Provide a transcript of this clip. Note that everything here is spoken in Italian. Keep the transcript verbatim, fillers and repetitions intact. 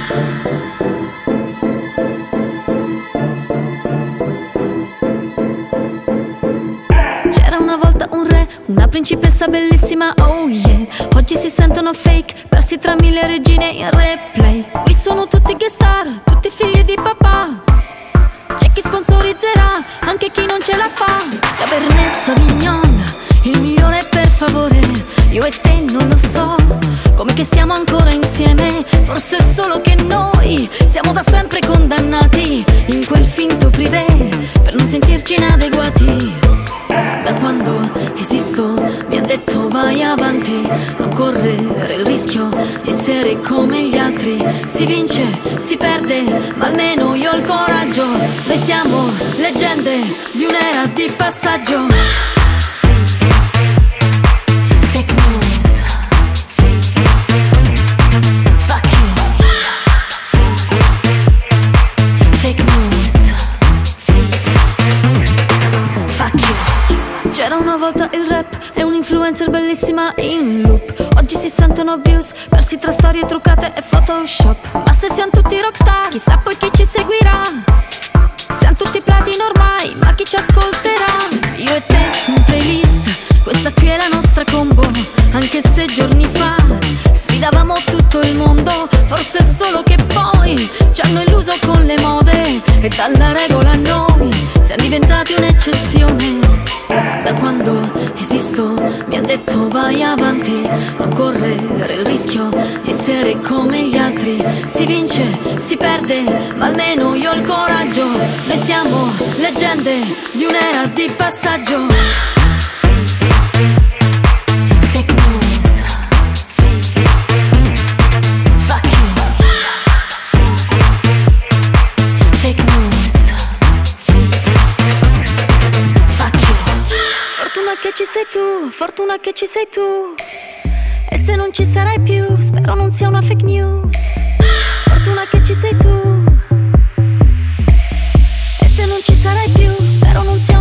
C'era una volta un re, una principessa bellissima, oh yeah. Oggi si sentono fake, persi tra mille regine in replay. Qui sono tutti guest star, tutti figli di papà. C'è chi sponsorizzerà, anche chi non ce la fa. Cabernet Sauvignon, il migliore per favore. Io e te non lo so, come che stiamo ancora insieme. Forse è solo che noi siamo da sempre condannati in quel finto privé, per non sentirci inadeguati. Da quando esisto mi han detto vai avanti, non correre il rischio di essere come gli altri. Si vince, si perde, ma almeno io ho il coraggio. Noi siamo leggende di un'era di passaggio. Fake news. Fuck you. Fake news. Fuck you. C'era una volta il rap e un'influencer bellissima in loop. Oggi si sentono views persi tra storie truccate e Photoshop. Ma se siamo tutti rockstar, chissà poi chi ci seguirà. Siamo tutti platino ormai, ma chi ci ascolterà? Io e te in playlist, questa qui è la nostra combo. Anche se giorni fa sfidavamo tutto il mondo, forse è solo che poi ci hanno illuso con le mode e dalla regola noi siamo diventati un'eccezione. Da quando esisto mi han detto vai avanti, non correre il rischio di essere come gli altri. Si vince, si perde, ma almeno io ho il coraggio. Noi siamo leggende di un'era di passaggio. Fake news. Fuck you. Fake news. Fuck you. Fortuna che ci sei tu, fortuna che ci sei tu. E se non ci sarai più, spero non sia una fake news. Fortuna che ci sei tu. E se non ci sarai più, spero non sia